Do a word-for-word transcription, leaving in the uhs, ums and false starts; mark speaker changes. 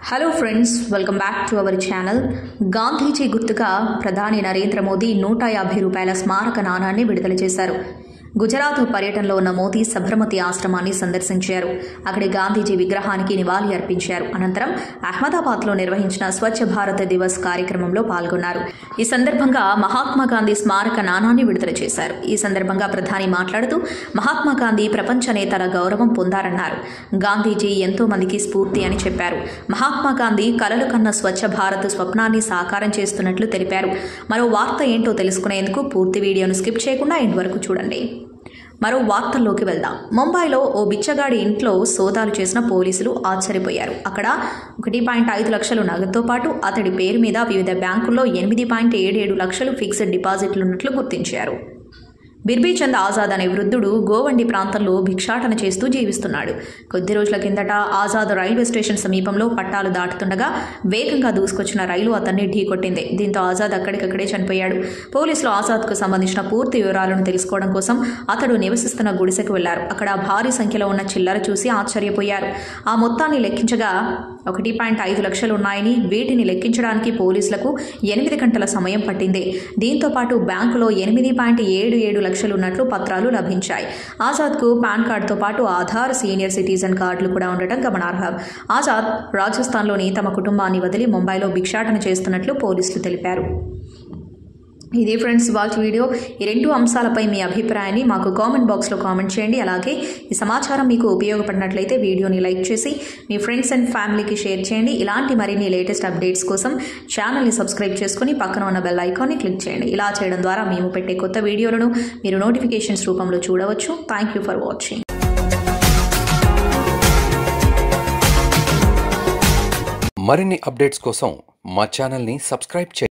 Speaker 1: Hello friends, welcome back to our channel. Gandhiji గుర్తుగా ప్రధాని నరేంద్ర మోదీ నూట యాభై రూపాయల స్మారక నాణాన్ని విడుదల చేశారు. గుజరాత్ పర్యటనలో ఉన్న మోదీ సబర్మతి ఆశ్రమాన్ని సందర్శించారు. అక్కడి గాంధీజీ విగ్రహానికి నివాళి అర్పించారు. అనంతరం అహ్మదాబాద్లో నిర్వహించిన స్వచ్ఛ భారత్ దివస్ కార్యక్రమంలో పాల్గొన్నారు. ఈ సందర్భంగా మహాత్మా గాంధీ స్మారక నాణాన్ని విడుదల చేశారు. ఈ సందర్భంగా ప్రధాని మాట్లాడుతూ మహాత్మా గాంధీ ప్రపంచ నేతల గౌరవం పొందారన్నారు. గాంధీజీ ఎంతో మందికి స్ఫూర్తి అని చెప్పారు. మహాత్మా గాంధీ కలలు కన్న స్వచ్ఛ భారత్ స్వప్నాన్ని సాకారం చేస్తున్నట్లు తెలిపారు. మరో వార్త ఏంటో తెలుసుకునేందుకు పూర్తి వీడియోను స్కిప్ చేయకుండా ఎండ్ వరకు చూడండి. మరో వార్తల్లోకి వెళ్దాం. ముంబైలో ఓ బిచ్చగాడి ఇంట్లో సోదాలు చేసిన పోలీసులు ఆశ్చర్యపోయారు. అక్కడ ఒకటి పాయింట్ ఐదు లక్షలు నగదుతో పాటు అతడి పేరు మీద వివిధ బ్యాంకుల్లో ఎనిమిది పాయింట్ ఏడు ఏడు లక్షలు ఫిక్స్డ్ డిపాజిట్లున్నట్లు గుర్తించారు. బిర్బీచంద్ ఆజాద్ అనే వృద్ధుడు గోవండి ప్రాంతంలో భిక్షాటన చేస్తూ జీవిస్తున్నాడు. కొద్ది రోజుల కిందట ఆజాద్ రైల్వే స్టేషన్ సమీపంలో పట్టాలు దాటుతుండగా వేగంగా దూసుకొచ్చిన రైలు అతన్ని ఢీకొట్టింది. దీంతో ఆజాద్ అక్కడికక్కడే చనిపోయాడు. పోలీసులు ఆజాద్కు సంబంధించిన పూర్తి వివరాలను తెలుసుకోవడం కోసం అతడు నివసిస్తున్న గుడిసెకు వెళ్లారు. అక్కడ భారీ సంఖ్యలో ఉన్న చిల్లర చూసి ఆశ్చర్యపోయారు. ఆ మొత్తాన్ని లెక్కించగా ఒకటి పాయింట్ ఐదు లక్షలు ఉన్నాయని, వీటిని లెక్కించడానికి పోలీసులకు ఎనిమిది గంటల సమయం పట్టింది. దీంతో పాటు బ్యాంకులో ఎనిమిది పాయింట్ ఏడు ఏడు లక్షలు ఉన్నట్లు పత్రాలు లభించాయి. ఆజాద్కు పాన్ కార్డుతో పాటు ఆధార్, సీనియర్ సిటిజన్ కార్డులు కూడా ఉండటం గమనార్హం. ఆజాద్ రాజస్థాన్లోని తమ కుటుంబాన్ని వదిలి ముంబైలో భిక్షాటన చేస్తున్నట్లు పోలీసులు తెలిపారు. ఇది ఫ్రెండ్స్ వాచ్ వీడియో. ఈ రెండు అంశాలపై మీ అభిప్రాయాన్ని మాకు కామెంట్ బాక్స్లో కామెంట్ చేయండి. అలాగే ఈ సమాచారం మీకు ఉపయోగపడినట్లయితే వీడియోని లైక్ చేసి మీ ఫ్రెండ్స్ అండ్ ఫ్యామిలీకి షేర్ చేయండి. ఇలాంటి మరిన్ని లేటెస్ట్ అప్డేట్స్ కోసం ఛానల్ని సబ్స్క్రైబ్ చేసుకుని పక్కన ఉన్న బెల్ ఐకాన్ని క్లిక్ చేయండి. ఇలా చేయడం ద్వారా మేము పెట్టే కొత్త వీడియోలను మీరు నోటిఫికేషన్స్ రూపంలో చూడవచ్చు. Thank you for watching.
Speaker 2: మరిన్ని అప్డేట్స్ కోసం మా ఛానల్ని సబ్స్క్రైబ్ చేయండి.